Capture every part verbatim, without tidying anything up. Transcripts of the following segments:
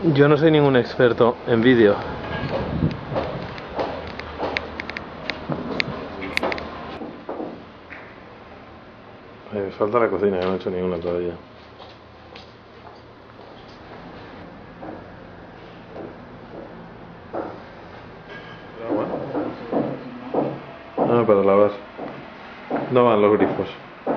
Yo no soy ningún experto en vídeo. Me falta la cocina, yo no he hecho ninguna todavía. Ah, para lavar. No van los grifos.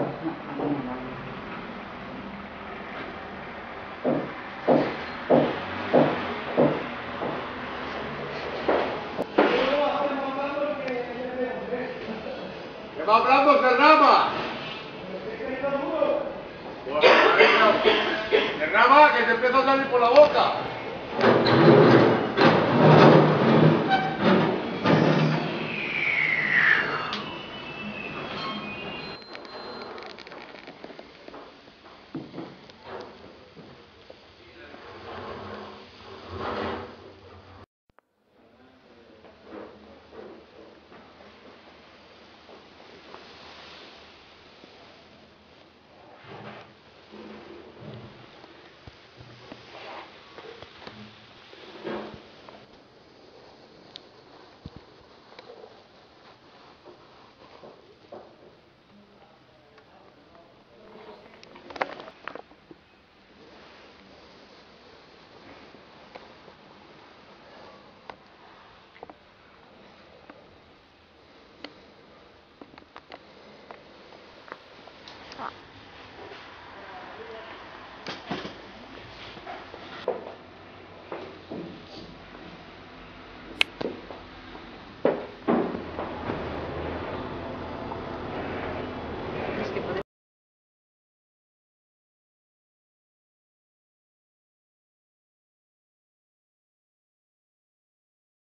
¿Qué va hablando, Fernama? Fernama, que te empieza a salir por la boca. Ah.